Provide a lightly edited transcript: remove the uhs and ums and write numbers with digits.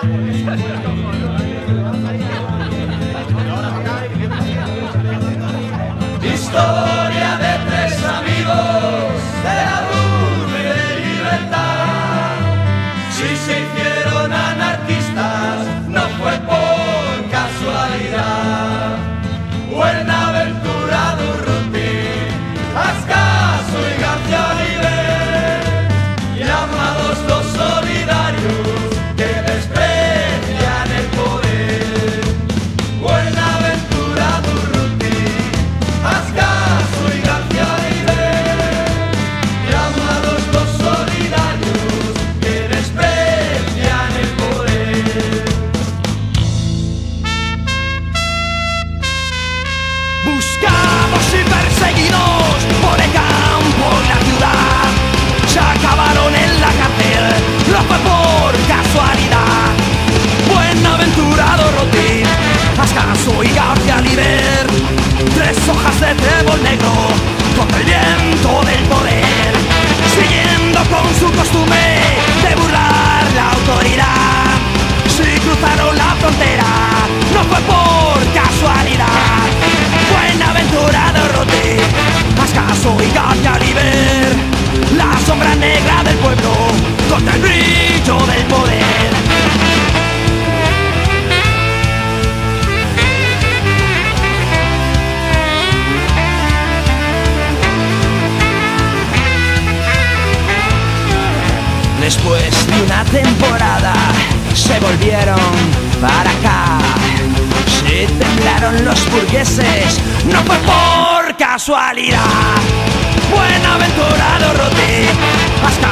Historia de tres amigos de la urbe de libertad. Si se hicieron anarquistas no fue por casualidad. Buenaventura Durruti, Ascaso y García Oliver, llamados los solidarios que desprecian el poder. Buenaventura Durruti, Ascaso y García Oliver, llamados los solidarios que desprecian el poder. Buscados y perseguidos por el campo y la ciudad, se acabaron en la cárcel, no fue por casualidad. Buenaventura Durruti, Ascaso y García Oliver, tres hojas de trébol negro contra el viento del poder, siguiendo con su costumbre de burlar la autoridad. Si cruzaron la frontera no fue por casualidad. Buenaventura Durruti, Ascaso y García Oliver, la sombra negra del pueblo contra el brillo del poder. Después de una temporada se volvieron para acá. Se temblaron los burgueses, no fue por casualidad. Buenaventura Durruti,